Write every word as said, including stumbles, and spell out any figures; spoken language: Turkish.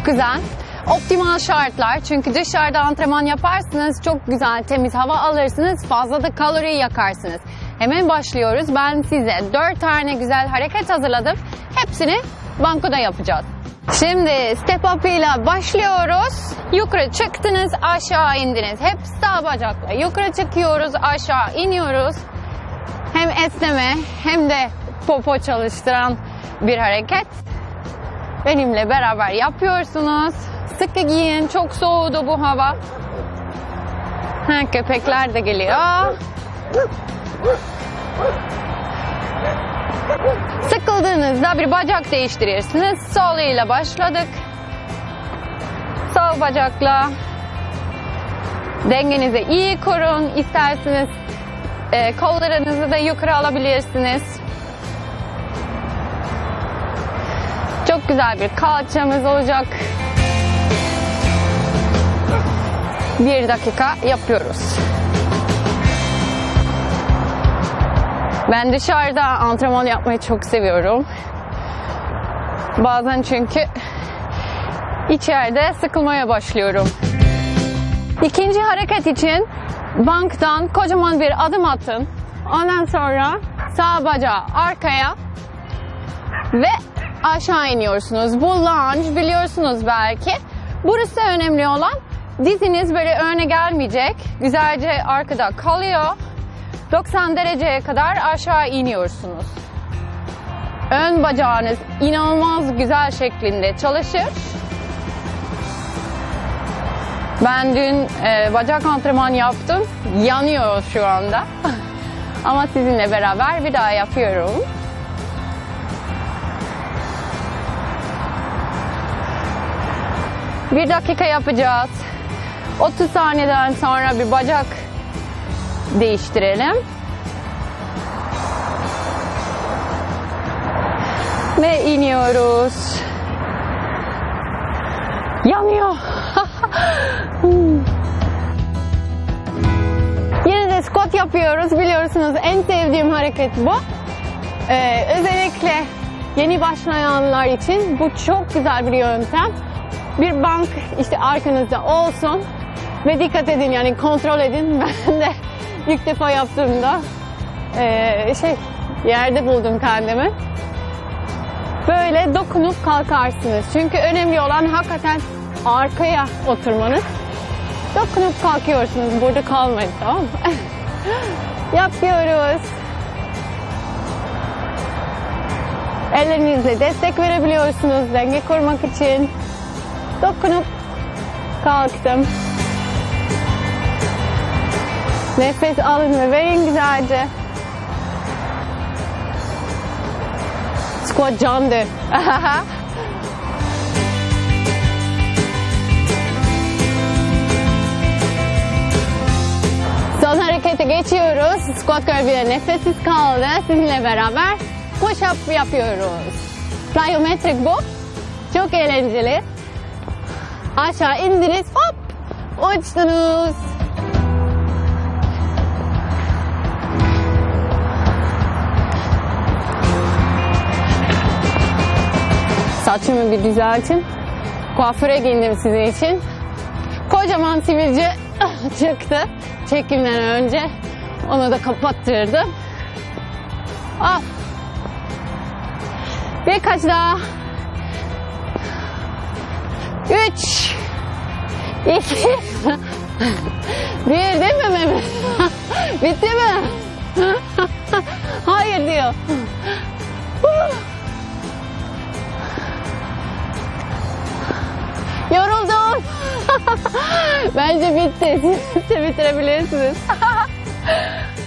güzel. Optimal şartlar, çünkü dışarıda antrenman yaparsınız, çok güzel temiz hava alırsınız, fazla da kalori yakarsınız. Hemen başlıyoruz. Ben size dört tane güzel hareket hazırladım. Hepsini bankoda yapacağız. Şimdi step up ile başlıyoruz. Yukarı çıktınız, aşağı indiniz. Hep sağ bacakla yukarı çıkıyoruz, aşağı iniyoruz. Hem esneme hem de popo çalıştıran bir hareket. Benimle beraber yapıyorsunuz. Sıkı giyin, çok soğudu bu hava. Ha, köpekler de geliyor. Sıkıldığınızda bir bacak değiştirirsiniz. Sol ile başladık. Sol bacakla dengenizi iyi korun. İsterseniz e, kollarınızı da yukarı alabilirsiniz. Çok güzel bir kalçamız olacak. Bir dakika yapıyoruz. Ben dışarıda antrenman yapmayı çok seviyorum. Bazen çünkü içeride sıkılmaya başlıyorum. İkinci hareket için banktan kocaman bir adım atın. Ondan sonra sağ bacağı arkaya ve aşağı iniyorsunuz. Bu lunge biliyorsunuz belki. Burası önemli olan, diziniz böyle öne gelmeyecek. Güzelce arkada kalıyor. doksan dereceye kadar aşağı iniyorsunuz. Ön bacağınız inanılmaz güzel şeklinde çalışır. Ben dün e, bacak antrenmanı yaptım. Yanıyor şu anda. Ama sizinle beraber bir daha yapıyorum. Bir dakika yapacağız. otuz saniyeden sonra bir bacak değiştirelim. Ve iniyoruz. Yanıyor. Yine de squat yapıyoruz. Biliyorsunuz en sevdiğim hareket bu. Ee, özellikle yeni başlayanlar için bu çok güzel bir yöntem. Bir bank işte arkanızda olsun ve dikkat edin, yani kontrol edin. Ben de ilk defa yaptığımda e, şey yerde buldum kendimi. Böyle dokunup kalkarsınız. Çünkü önemli olan hakikaten arkaya oturmanız. Dokunup kalkıyorsunuz. Burada kalmayın, tamam mı? Yapıyoruz. Ellerinizle destek verebiliyorsunuz denge kurmak için. Dokunup kalktım. Nefes alın ve verin güzelce. Squat candır. Son harekete geçiyoruz. Squat curve'de nefessiz kaldı. Sizinle beraber push up yapıyoruz. Plyometric bu. Çok eğlenceli. Aşağı indiniz, hop, uçtunuz. Saçımı bir düzeltin. Kuaföre giyindim sizin için. Kocaman sivilce çıktı çekimden önce. Onu da kapattırdım. Ah. Birkaç daha. Üç. İki. Bir, değil mi Mehmet? Bitti mi? Hayır diyor. Yoruldum. Bence bitti. Siz de bitirebilirsiniz.